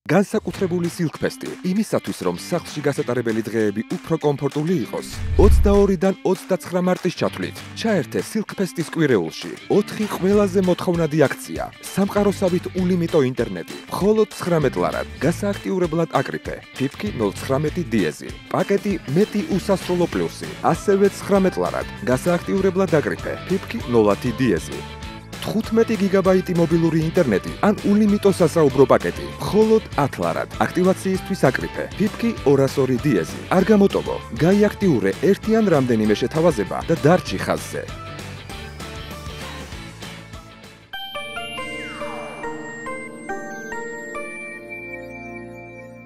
განსაკუთრებული სილკფესტი იმისათვის, რომ სახლში გასატარებელი დღეები უფრო კომფორტული იყოს. 22-დან 29 მარტის ჩათვლით ჩაერთე სილკფესტის კვირეულში 4 ყველაზე მოთხოვნადი აქცია. სამყაროსავით უნლიმიტო ინტერნეტი, მხოლოდ 19 ლარად, გასააქტიურებლად აკრიფე, ფიფკი 019 დიეზი, პაკეტი მეტი უსასრულო პლუსი, ასევე 19 ლარად, გასააქტიურებლად აკრიფე, ფიფკი 010 დიეზი. 15 გიგაბაიტი მობილური ინტერნეტი ან უნლიმიტო სასაუბრო პაკეტი, მხოლოდ 10 ლარად. აქტივაციისთვის აკრიფე, ფიფკი 202 დიეზი. არ გამოტოვო, გაიაქტიურე ერთი ან რამდენიმე შეთავაზება და დარჩი ხაზზე.